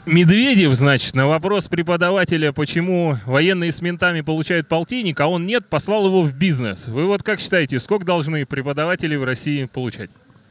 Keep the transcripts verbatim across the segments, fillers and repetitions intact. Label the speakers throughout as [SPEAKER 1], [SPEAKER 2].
[SPEAKER 1] Медведев, значит, на вопрос преподавателя, почему военные с ментами получают полтинник, а он нет, послал его в бизнес. Вы вот как считаете, сколько должны преподаватели в России получать?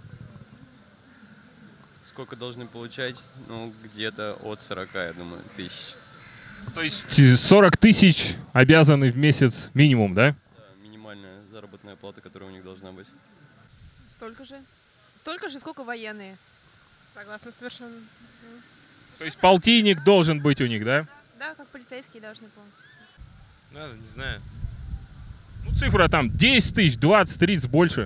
[SPEAKER 2] Сколько должны получать? Ну, где-то от сорока, я думаю, тысяч.
[SPEAKER 1] То есть сорок тысяч обязаны в месяц минимум, да?
[SPEAKER 2] Да, минимальная заработная плата, которая у них должна быть.
[SPEAKER 3] Столько же. Столько же, сколько военные. Согласна совершенно.
[SPEAKER 1] То есть полтинник должен быть у них, да?
[SPEAKER 3] Да, как полицейские должны помнить.
[SPEAKER 4] Да, не знаю.
[SPEAKER 1] Ну, цифра там десять тысяч, двадцать, тридцать, больше.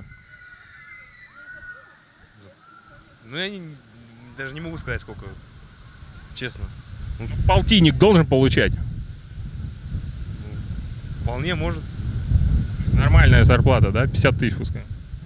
[SPEAKER 4] Ну, я не, даже не могу сказать, сколько. Честно.
[SPEAKER 1] Ну, полтинник должен получать.
[SPEAKER 4] Ну, вполне может.
[SPEAKER 1] Нормальная зарплата, да? пятьдесят тысяч пускай.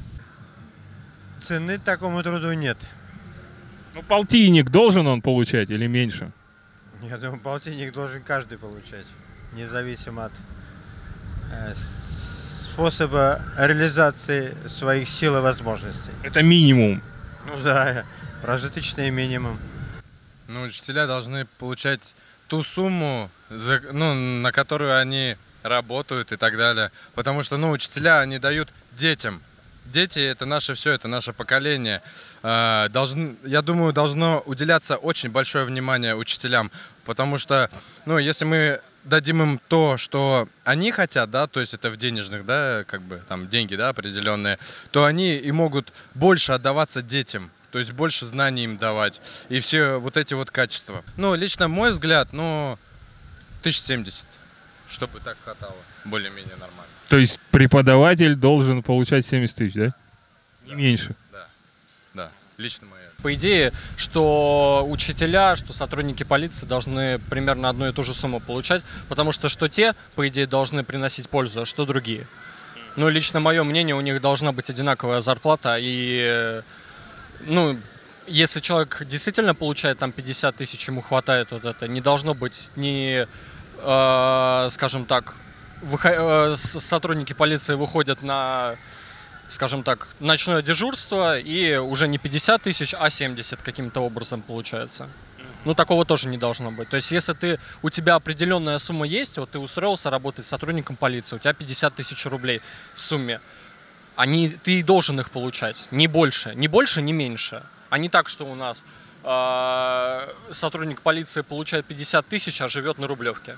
[SPEAKER 5] Цены такому труду нет.
[SPEAKER 1] Ну, полтинник должен он получать или меньше?
[SPEAKER 5] Я думаю, полтинник должен каждый получать, независимо от э, способа реализации своих сил и возможностей.
[SPEAKER 1] Это минимум.
[SPEAKER 5] Ну да, прожиточный минимум.
[SPEAKER 6] Ну, учителя должны получать ту сумму, за, ну, на которую они работают и так далее. Потому что, ну, учителя, они дают детям. Дети — это наше все, это наше поколение. Должны, я думаю, должно уделяться очень большое внимание учителям, потому что, ну, если мы дадим им то, что они хотят, да, то есть это в денежных, да, как бы там деньги, да, определенные, то они и могут больше отдаваться детям, то есть больше знаний им давать и все вот эти вот качества. Ну, лично мой взгляд, ну, тысяч семьдесят, чтобы так хватало, более-менее нормально.
[SPEAKER 1] То есть преподаватель должен получать семьдесят тысяч, да? Не
[SPEAKER 6] Да.
[SPEAKER 1] меньше.
[SPEAKER 6] Да, да, лично моя.
[SPEAKER 7] По идее, что учителя, что сотрудники полиции должны примерно одну и ту же сумму получать, потому что что те, по идее, должны приносить пользу, а что другие. Ну, лично мое мнение, у них должна быть одинаковая зарплата, и, ну, если человек действительно получает там пятьдесят тысяч, ему хватает вот это, не должно быть ни, э, скажем так, выход... сотрудники полиции выходят на, скажем так, ночное дежурство, и уже не пятьдесят тысяч, а семьдесят каким-то образом получается. Ну, такого тоже не должно быть. То есть, если ты, у тебя определенная сумма есть, вот ты устроился работать сотрудником полиции, у тебя пятьдесят тысяч рублей в сумме, они, ты должен их получать, не больше, не больше, не меньше. А не так, что у нас э, сотрудник полиции получает пятьдесят тысяч, а живет на Рублевке.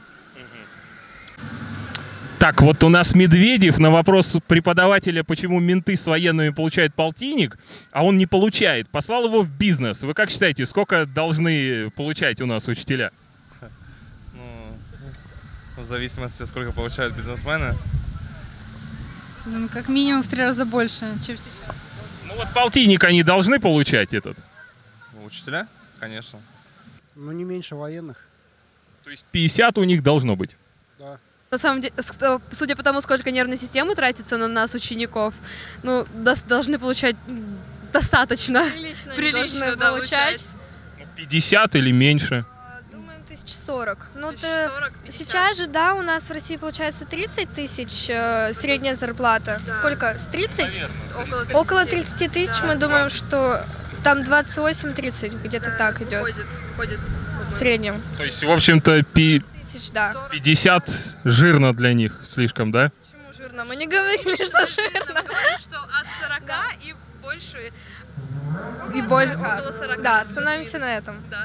[SPEAKER 1] Так, вот у нас Медведев на вопрос преподавателя, почему менты с военными получают полтинник, а он не получает, послал его в бизнес. Вы как считаете, сколько должны получать у нас учителя?
[SPEAKER 4] Ну, в зависимости, сколько получают бизнесмены.
[SPEAKER 8] Ну, как минимум в три раза больше, чем сейчас.
[SPEAKER 1] Ну вот полтинник они должны получать этот.
[SPEAKER 4] Учителя? Конечно.
[SPEAKER 9] Ну, не меньше военных.
[SPEAKER 1] То есть пятьдесят у них должно быть.
[SPEAKER 9] Да.
[SPEAKER 3] На самом деле, судя по тому, сколько нервной системы тратится на нас, учеников, ну, должны получать достаточно.
[SPEAKER 10] Прилично,
[SPEAKER 3] Прилично
[SPEAKER 10] должны
[SPEAKER 3] да,
[SPEAKER 10] получать.
[SPEAKER 1] пятьдесят или меньше?
[SPEAKER 10] Думаем, тысяч сорок. Ну,
[SPEAKER 3] тысяч сорок,
[SPEAKER 10] сейчас же, да, у нас в России получается тридцать тысяч э, средняя зарплата.
[SPEAKER 3] Да.
[SPEAKER 10] Сколько? С тридцать?
[SPEAKER 3] Около тридцати.
[SPEAKER 10] Около тридцати тысяч,
[SPEAKER 3] Да.
[SPEAKER 10] мы думаем, что там двадцать восемь тридцать, где-то
[SPEAKER 3] Да,
[SPEAKER 10] так идет.
[SPEAKER 3] Выходит, выходит,
[SPEAKER 10] В среднем.
[SPEAKER 1] То есть, в общем-то, пи-
[SPEAKER 10] Тысяч, да.
[SPEAKER 1] пятьдесят жирно для них слишком, да?
[SPEAKER 10] Почему жирно? Мы не говорили, что жирно.
[SPEAKER 3] что от сорока и больше.
[SPEAKER 10] И больше.
[SPEAKER 3] Около сорока.
[SPEAKER 10] Да, становимся на этом.
[SPEAKER 3] Да.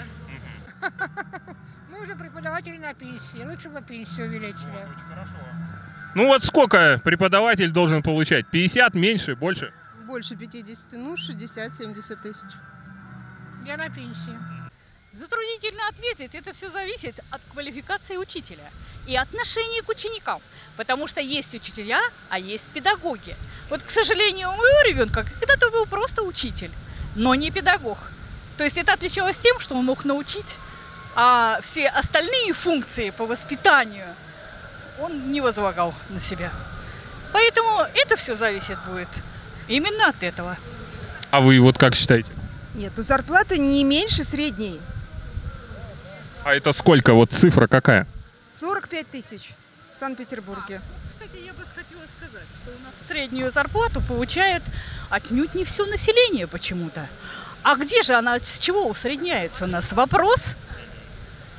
[SPEAKER 11] Мы уже преподаватели на пенсии. Лучше бы пенсию увеличили.
[SPEAKER 1] Ну вот сколько преподаватель должен получать? пятьдесят, меньше, больше?
[SPEAKER 12] Больше пятидесяти, ну шестьдесят-семьдесят тысяч.
[SPEAKER 11] Я на пенсии.
[SPEAKER 13] Затруднительно ответить. Это все зависит от квалификации учителя и отношения к ученикам. Потому что есть учителя, а есть педагоги. Вот, к сожалению, у моего ребенка когда-то был просто учитель, но не педагог. То есть это отличалось тем, что он мог научить, а все остальные функции по воспитанию он не возлагал на себя. Поэтому это все зависит будет именно от этого.
[SPEAKER 1] А вы вот как считаете?
[SPEAKER 12] Нет, ну зарплата не меньше средней.
[SPEAKER 1] А это сколько? Вот цифра какая?
[SPEAKER 12] сорок пять тысяч в Санкт-Петербурге.
[SPEAKER 13] Кстати, я бы хотела сказать, что у нас среднюю зарплату получает отнюдь не все население почему-то. А где же она, с чего усредняется у нас? Вопрос.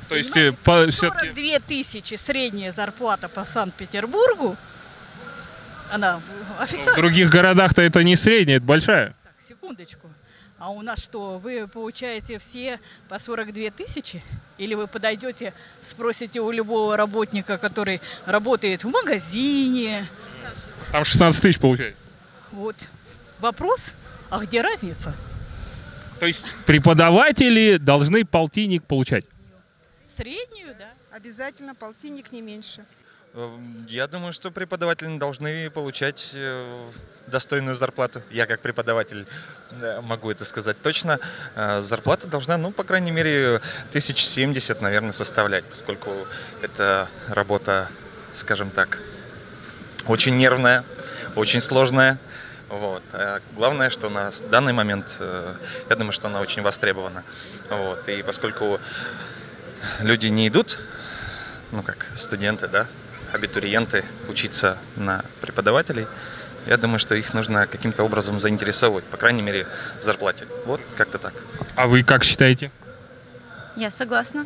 [SPEAKER 1] То есть э, по,
[SPEAKER 13] сорок
[SPEAKER 1] все-таки...
[SPEAKER 13] две тысячи средняя зарплата по Санкт-Петербургу. Она
[SPEAKER 1] В
[SPEAKER 13] официально.
[SPEAKER 1] других городах-то это не средняя, это большая.
[SPEAKER 13] Так, секундочку. А у нас что, вы получаете все по сорок две тысячи? Или вы подойдете, спросите у любого работника, который работает в магазине?
[SPEAKER 1] Там шестнадцать тысяч получает.
[SPEAKER 13] Вот. Вопрос, а где разница?
[SPEAKER 1] То есть преподаватели должны полтинник получать?
[SPEAKER 13] Среднюю, да?
[SPEAKER 12] Обязательно полтинник не меньше.
[SPEAKER 14] Я думаю, что преподаватели должны получать достойную зарплату. Я как преподаватель могу это сказать точно. Зарплата должна, ну, по крайней мере, тысяч семьдесят, наверное, составлять, поскольку это работа, скажем так, очень нервная, очень сложная. Вот. А главное, что на данный момент, я думаю, что она очень востребована. Вот. И поскольку люди не идут, ну как студенты, да, абитуриенты, учиться на преподавателей, я думаю, что их нужно каким-то образом заинтересовывать, по крайней мере, в зарплате. Вот как-то так.
[SPEAKER 1] А вы как считаете?
[SPEAKER 15] Я согласна.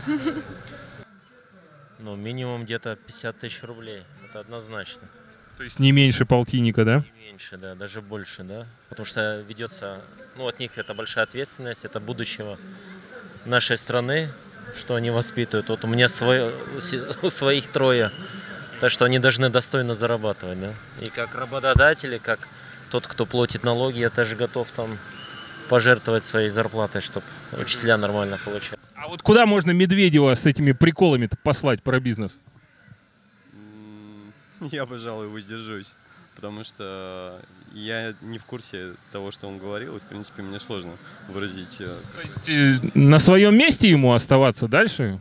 [SPEAKER 16] Ну, минимум где-то пятьдесят тысяч рублей. Это однозначно.
[SPEAKER 1] То есть не меньше полтинника, да?
[SPEAKER 16] Не меньше, да, даже больше, да. Потому что ведется, ну, от них это большая ответственность, это будущего нашей страны, что они воспитывают. Вот у меня свое, у своих трое, так что они должны достойно зарабатывать, да. И как работодатели, как тот, кто платит налоги, я тоже готов там пожертвовать своей зарплатой, чтобы учителя нормально получали.
[SPEAKER 1] А вот куда можно Медведева с этими приколами-то послать про бизнес?
[SPEAKER 2] Я, пожалуй, воздержусь, потому что я не в курсе того, что он говорил, и, в принципе, мне сложно выразить...
[SPEAKER 1] То есть э, на своем месте ему оставаться дальше?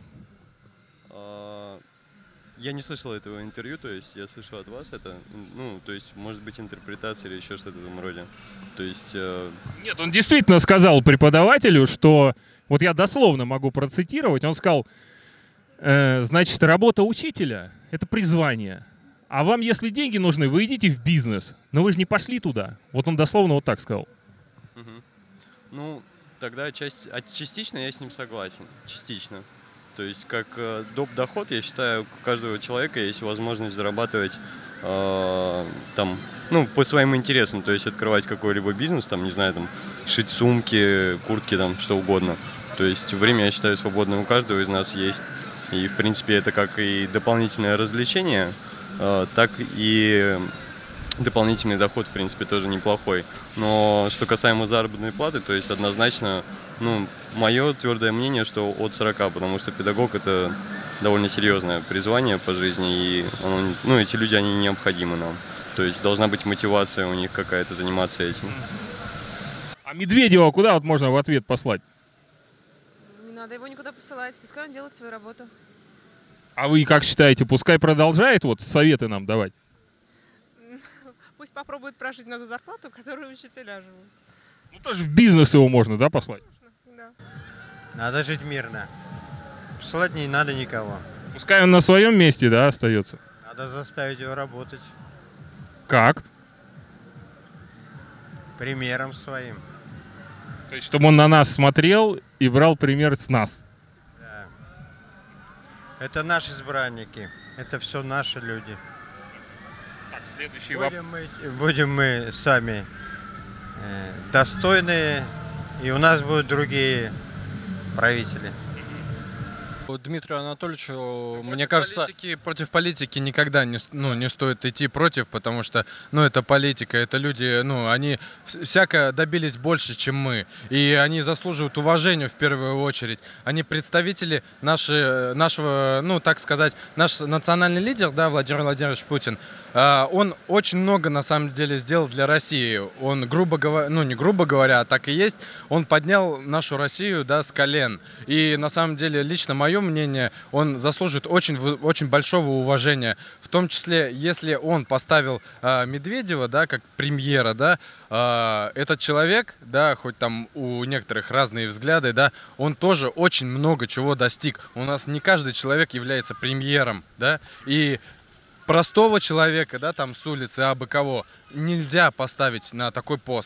[SPEAKER 2] Я не слышал этого интервью, то есть я слышу от вас это, ну, то есть, может быть, интерпретация или еще что-то в этом роде. То есть... Э...
[SPEAKER 1] Нет, он действительно сказал преподавателю, что, вот я дословно могу процитировать, он сказал, э, значит, работа учителя — это призвание. А вам, если деньги нужны, вы идите в бизнес. Но вы же не пошли туда. Вот он дословно вот так сказал.
[SPEAKER 2] Угу. Ну, тогда часть, а частично я с ним согласен. Частично. То есть, как э, доп. Доход, я считаю, у каждого человека есть возможность зарабатывать э, там, ну, по своим интересам. То есть, открывать какой-либо бизнес, там, не знаю, там, шить сумки, куртки, там, что угодно. То есть, время, я считаю, свободное у каждого из нас есть. И, в принципе, это как и дополнительное развлечение, так и дополнительный доход, в принципе, тоже неплохой. Но что касаемо заработной платы, то есть однозначно, ну, мое твердое мнение, что от сорока, потому что педагог — это довольно серьезное призвание по жизни, и оно, ну, эти люди, они необходимы нам. То есть должна быть мотивация у них какая-то заниматься этим.
[SPEAKER 1] А Медведева куда вот можно в ответ послать?
[SPEAKER 17] Не надо его никуда посылать, пускай он делает свою работу.
[SPEAKER 1] А вы как считаете, пускай продолжает вот советы нам давать?
[SPEAKER 17] Пусть попробует прожить на ту зарплату, которую учителя живут.
[SPEAKER 1] Ну тоже в бизнес его можно, да, послать?
[SPEAKER 17] Да.
[SPEAKER 5] Надо жить мирно. Посылать не надо никого.
[SPEAKER 1] Пускай он на своем месте, да, остается?
[SPEAKER 5] Надо заставить его работать.
[SPEAKER 1] Как?
[SPEAKER 5] Примером своим.
[SPEAKER 1] То есть, чтобы он на нас смотрел и брал пример с нас?
[SPEAKER 5] Да. Это наши избранники. Это все наши люди.
[SPEAKER 1] Так, следующий
[SPEAKER 5] вопрос. Будем мы, будем мы сами э, достойные, и у нас будут другие правители.
[SPEAKER 7] Дмитрию Анатольевичу, мне
[SPEAKER 6] против
[SPEAKER 7] кажется...
[SPEAKER 6] Политики, против политики никогда не, ну, не стоит идти против, потому что, ну, это политика, это люди, ну, они всяко добились больше, чем мы, и они заслуживают уважения в первую очередь. Они представители наши, нашего, ну, так сказать, наш национальный лидер, да, Владимир Владимирович Путин, он очень много, на самом деле, сделал для России. Он, грубо говоря, ну, не грубо говоря, а так и есть, он поднял нашу Россию, да, с колен. И, на самом деле, лично мое мнение, он заслуживает очень, очень большого уважения. В том числе, если он поставил э, Медведева, да, как премьера, да, э, этот человек, да, хоть там у некоторых разные взгляды, да, он тоже очень много чего достиг. У нас не каждый человек является премьером, да, и простого человека, да, там с улицы, абы кого, нельзя поставить на такой пост.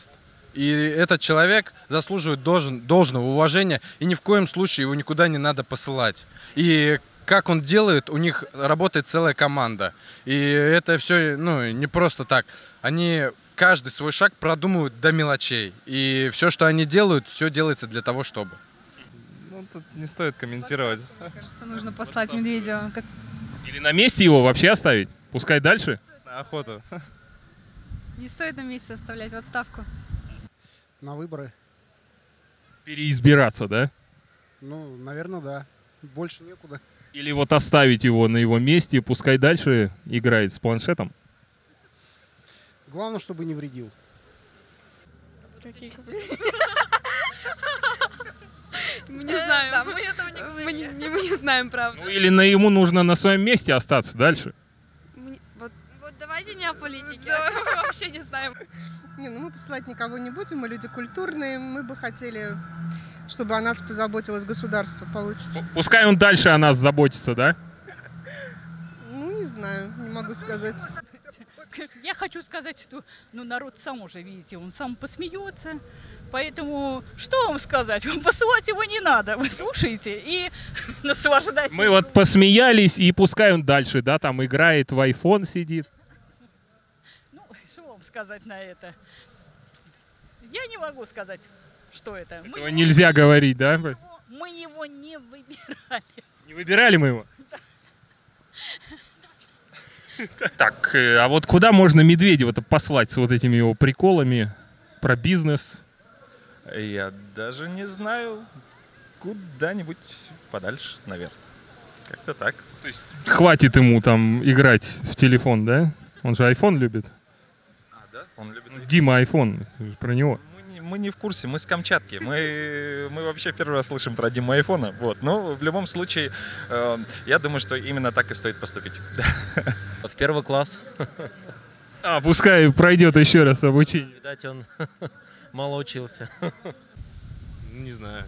[SPEAKER 6] И этот человек заслуживает должен, должного уважения, и ни в коем случае его никуда не надо посылать. И как он делает, у них работает целая команда. И это все, ну, не просто так. Они каждый свой шаг продумывают до мелочей. И все, что они делают, все делается для того, чтобы.
[SPEAKER 4] Ну, тут не стоит комментировать.
[SPEAKER 8] Мне кажется, нужно послать Медведева. Как...
[SPEAKER 1] Или на месте его вообще оставить? Пускай дальше?
[SPEAKER 4] На охоту.
[SPEAKER 8] Не стоит на месте оставлять в отставку.
[SPEAKER 9] На выборы.
[SPEAKER 1] Переизбираться, да?
[SPEAKER 9] Ну, наверное, да. Больше некуда.
[SPEAKER 1] Или вот оставить его на его месте, пускай дальше играет с планшетом?
[SPEAKER 9] Главное, чтобы не вредил.
[SPEAKER 3] Мы не знаем. Да, мы этого не мы не, не, мы не знаем, правда.
[SPEAKER 1] Ну или на ему нужно на своем месте остаться дальше.
[SPEAKER 3] Мы, вот, вот давайте не о политике.
[SPEAKER 17] Да, мы вообще не знаем.
[SPEAKER 12] Не, ну мы посылать никого не будем, мы люди культурные, мы бы хотели, чтобы о нас позаботилось государство получше.
[SPEAKER 1] Пускай он дальше о нас заботится, да?
[SPEAKER 12] Ну, не знаю, не могу сказать.
[SPEAKER 13] Я хочу сказать, что ну, народ сам уже, видите, он сам посмеется. Поэтому что вам сказать? Посылать его не надо. Вы слушаете и наслаждайтесь.
[SPEAKER 1] Мы вот посмеялись, и пускай он дальше, да, там играет, в айфон сидит.
[SPEAKER 13] Ну, что вам сказать на это? Я не могу сказать, что это.
[SPEAKER 1] Этого мы нельзя его... говорить, да?
[SPEAKER 13] Мы его не выбирали.
[SPEAKER 1] Не выбирали мы его? Так, а вот куда можно Медведева-то послать с вот этими его приколами про бизнес?
[SPEAKER 14] Я даже не знаю. Куда-нибудь подальше, наверное. Как-то так.
[SPEAKER 1] То есть хватит ему там играть в телефон, да? Он же айфон любит.
[SPEAKER 14] А, да? Он любит айфон.
[SPEAKER 1] Дима айфон, про него.
[SPEAKER 14] Мы не, мы не в курсе, мы с Камчатки. Мы, мы вообще первый раз слышим про Диму айфона. Вот. Но в любом случае, э, я думаю, что именно так и стоит поступить.
[SPEAKER 16] В первый класс.
[SPEAKER 1] А, пускай пройдет еще раз обучение.
[SPEAKER 16] Видать, он мало учился.
[SPEAKER 4] Не знаю.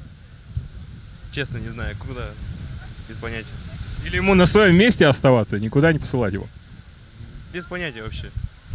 [SPEAKER 4] Честно, не знаю, куда. Без понятия.
[SPEAKER 1] Или ему на своем месте оставаться, никуда не посылать его?
[SPEAKER 4] Без понятия вообще.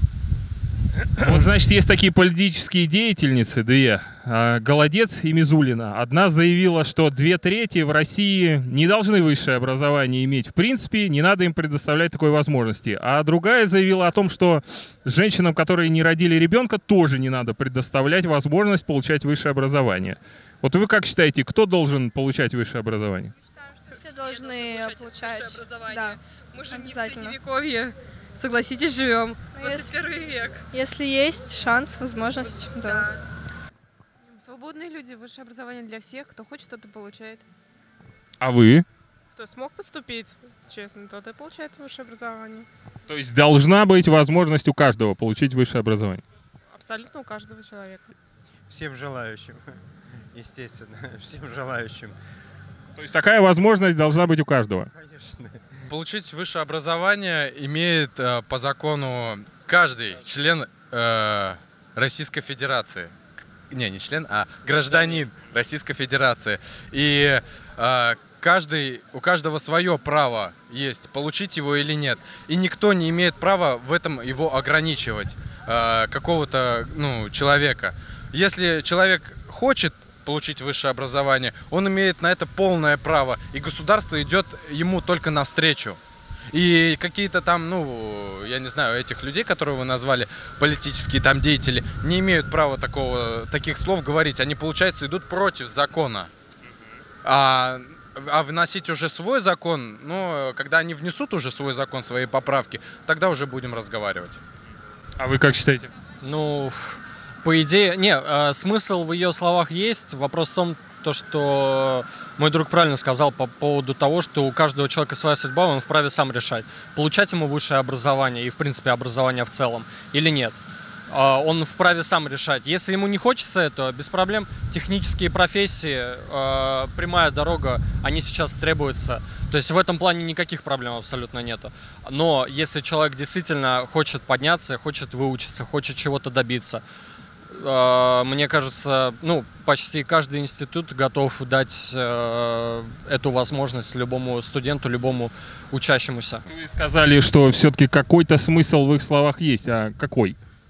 [SPEAKER 1] Вот, значит, есть такие политические деятельницы, две, Голодец и Мизулина. Одна заявила, что две трети в России не должны высшее образование иметь в принципе, не надо им предоставлять такой возможности. А другая заявила о том, что женщинам, которые не родили ребенка, тоже не надо предоставлять возможность получать высшее образование. Вот вы как считаете, кто должен получать высшее образование?
[SPEAKER 10] Все должны получать
[SPEAKER 3] высшее образование.
[SPEAKER 10] Да,
[SPEAKER 3] Мы же не в
[SPEAKER 10] обязательно.
[SPEAKER 3] средневековье. Согласитесь, живем. двадцать первый
[SPEAKER 10] Если,
[SPEAKER 3] век.
[SPEAKER 10] если есть шанс, возможность, да.
[SPEAKER 17] Да. Свободные люди, высшее образование для всех. Кто хочет, тот и получает.
[SPEAKER 1] А вы?
[SPEAKER 17] Кто смог поступить, честно, тот и получает высшее образование.
[SPEAKER 1] То есть должна быть возможность у каждого получить высшее образование?
[SPEAKER 17] Абсолютно у каждого человека.
[SPEAKER 5] Всем желающим, естественно, всем желающим.
[SPEAKER 1] То есть такая возможность должна быть у каждого?
[SPEAKER 5] Конечно.
[SPEAKER 6] Получить высшее образование имеет э, по закону каждый член э, Российской Федерации. Не, не член, а гражданин Российской Федерации. И э, каждый, у каждого свое право есть, получить его или нет. И никто не имеет права в этом его ограничивать, э, какого-то ну, человека. Если человек хочет получить высшее образование, он имеет на это полное право, и государство идет ему только навстречу. И какие-то там, ну, я не знаю, этих людей, которые вы назвали, политические там деятели, не имеют права такого, таких слов говорить. Они, получается, идут против закона. А, а вносить уже свой закон, ну, когда они внесут уже свой закон, свои поправки, тогда уже будем разговаривать.
[SPEAKER 1] А вы как считаете?
[SPEAKER 7] Ну, по идее, не, э, смысл в ее словах есть. Вопрос в том, то, что мой друг правильно сказал по поводу того, что у каждого человека своя судьба, он вправе сам решать, получать ему высшее образование и, в принципе, образование в целом или нет. Э, он вправе сам решать. Если ему не хочется этого, без проблем. Технические профессии, э, прямая дорога, они сейчас требуются. То есть в этом плане никаких проблем абсолютно нету. Но если человек действительно хочет подняться, хочет выучиться, хочет чего-то добиться, мне кажется, ну, почти каждый институт готов дать э, эту возможность любому студенту, любому учащемуся.
[SPEAKER 1] Вы сказали, что все-таки какой-то смысл в их словах есть. А какой?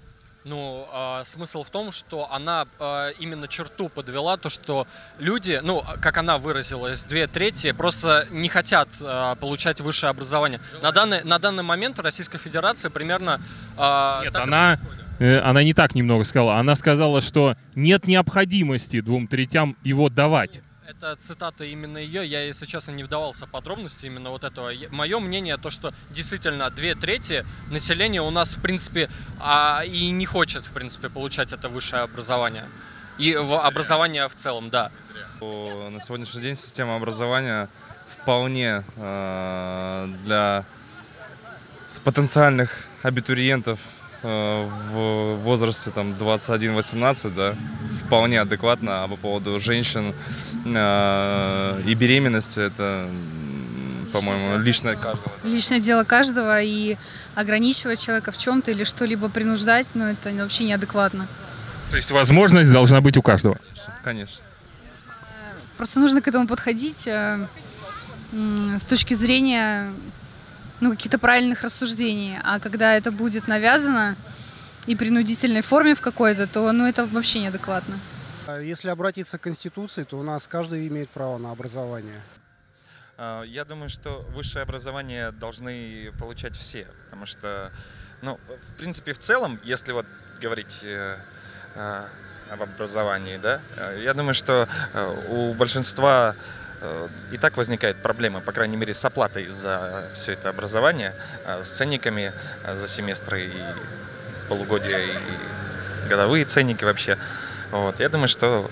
[SPEAKER 7] Ну, э, смысл в том, что она э, именно черту подвела, то, что люди, ну, как она выразилась, две трети просто не хотят э, получать высшее образование. На данный, на данный момент Российская Федерация примерно... Э,
[SPEAKER 1] Нет, она, э, она не так немного сказала. Она сказала, что нет необходимости двум третям его давать.
[SPEAKER 7] Это цитата именно ее, я, если честно, не вдавался в подробности именно вот этого. Мое мнение, то, что действительно две трети населения у нас, в принципе, а, и не хочет, в принципе, получать это высшее образование. И в образование в целом, да.
[SPEAKER 18] На сегодняшний день система образования вполне э, для потенциальных абитуриентов э, в возрасте там, двадцать один восемнадцать, да, вполне адекватно. А по поводу женщин э, и беременности, это, по-моему, личное каждого.
[SPEAKER 8] Личное дело каждого, и ограничивать человека в чем-то или что-либо принуждать, ну, это вообще неадекватно.
[SPEAKER 1] То есть возможность должна быть у каждого?
[SPEAKER 18] Конечно.
[SPEAKER 8] Просто нужно к этому подходить э, с точки зрения, ну, каких-то правильных рассуждений. А когда это будет навязано и принудительной форме в какой-то, то, ну, это вообще неадекватно.
[SPEAKER 9] Если обратиться к Конституции, то у нас каждый имеет право на образование.
[SPEAKER 14] Я думаю, что высшее образование должны получать все, потому что, ну, в принципе, в целом, если вот говорить э, э, об образовании, да, э, я думаю, что э, у большинства э, и так возникают проблемы, по крайней мере, с оплатой за все это образование, э, с ценниками э, за семестры и полугодия, и годовые ценники вообще. Вот. Я думаю, что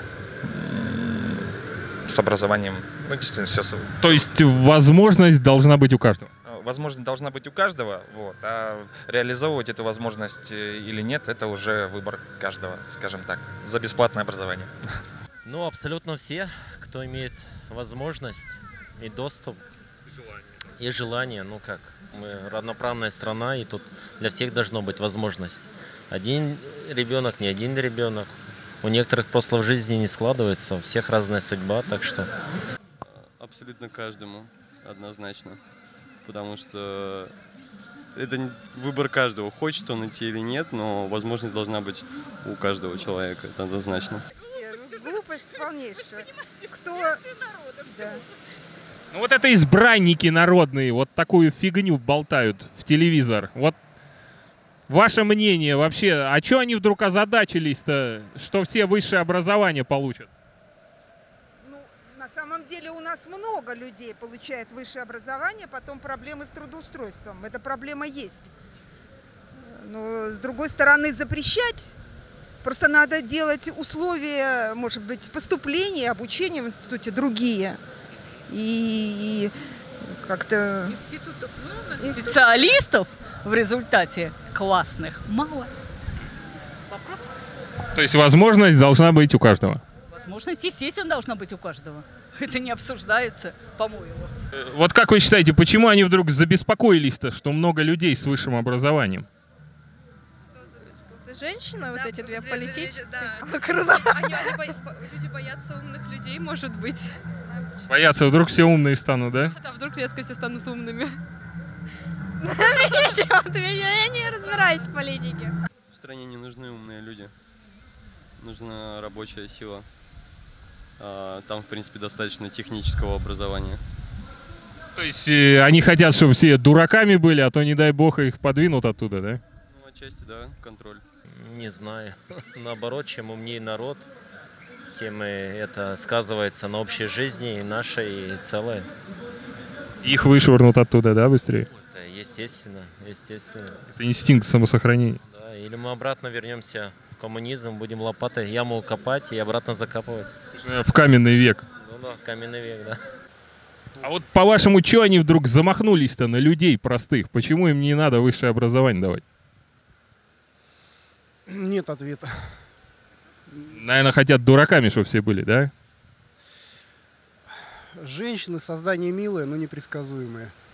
[SPEAKER 14] с образованием, ну, действительно, все.
[SPEAKER 1] То есть возможность должна быть у каждого?
[SPEAKER 14] Возможность должна быть у каждого, вот, а реализовывать эту возможность или нет, это уже выбор каждого, скажем так, за бесплатное образование.
[SPEAKER 16] Ну, абсолютно все, кто имеет возможность и доступ, и желание, ну как, мы равноправная страна, и тут для всех должна быть возможность. Один ребенок, не один ребенок. У некоторых просто в жизни не складывается, у всех разная судьба, так что...
[SPEAKER 2] Абсолютно каждому, однозначно. Потому что это выбор каждого, хочет он идти или нет, но возможность должна быть у каждого человека, это однозначно.
[SPEAKER 11] Глупость полнейшая. Кто... Да.
[SPEAKER 1] Ну вот это избранники народные, вот такую фигню болтают в телевизор. Вот ваше мнение вообще, а что они вдруг озадачились-то, что все высшее образование получат?
[SPEAKER 11] Ну, на самом деле у нас много людей получает высшее образование, потом проблемы с трудоустройством. Эта проблема есть. Но, с другой стороны, запрещать, просто надо делать условия, может быть, поступления, обучения в институте другие. И, и как-то...
[SPEAKER 13] Институтов много, специалистов в результате классных мало. Вопрос?
[SPEAKER 1] То есть возможность должна быть у каждого?
[SPEAKER 13] Возможность, естественно, должна быть у каждого. Это не обсуждается, по-моему.
[SPEAKER 1] Вот как вы считаете, почему они вдруг забеспокоились-то, что много людей с высшим образованием?
[SPEAKER 10] Женщины,
[SPEAKER 3] Да,
[SPEAKER 10] вот эти две
[SPEAKER 3] да,
[SPEAKER 10] политические.
[SPEAKER 3] да,
[SPEAKER 10] Круто.
[SPEAKER 3] Они, они бо- люди боятся умных людей, может быть.
[SPEAKER 1] Боятся, вдруг все умные станут, да?
[SPEAKER 3] А вдруг резко все станут умными.
[SPEAKER 10] Ничего ответить, я не разбираюсь в политике.
[SPEAKER 2] В стране не нужны умные люди, нужна рабочая сила. А, там, в принципе, достаточно технического образования.
[SPEAKER 1] То есть э, они хотят, чтобы все дураками были, а то, не дай бог, их подвинут оттуда, да?
[SPEAKER 2] Ну, отчасти, да, контроль.
[SPEAKER 16] Не знаю. Наоборот, чем умнее народ, тем и это сказывается на общей жизни и нашей, и целой.
[SPEAKER 1] Их вышвырнут оттуда, да, быстрее?
[SPEAKER 16] Это естественно, естественно.
[SPEAKER 1] Это инстинкт самосохранения.
[SPEAKER 16] Да, или мы обратно вернемся в коммунизм, будем лопатой яму копать и обратно закапывать.
[SPEAKER 1] В каменный век.
[SPEAKER 16] Ну да, каменный век, да.
[SPEAKER 1] А вот по-вашему, что они вдруг замахнулись-то на людей простых? Почему им не надо высшее образование давать?
[SPEAKER 9] Нет ответа.
[SPEAKER 1] Наверное, хотят дураками, чтобы все были, да?
[SPEAKER 9] Женщины — создания милые, но непредсказуемые.